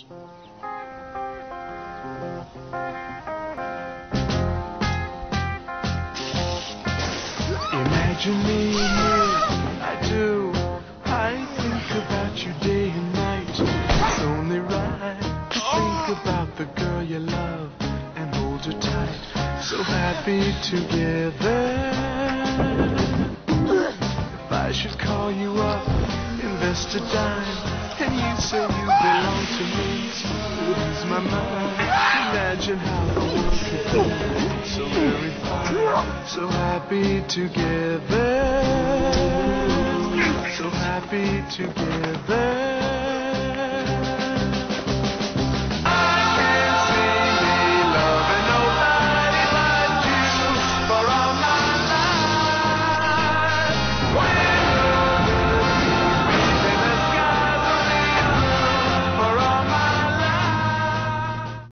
Imagine me here, I do. I think about you day and night. It's only right to think about the girl you love and hold her tight. So happy together. If I should call you up, invest a dime, and you say you belong to me, lose my mind. Imagine how the world could be so very fine, so happy together, so happy together.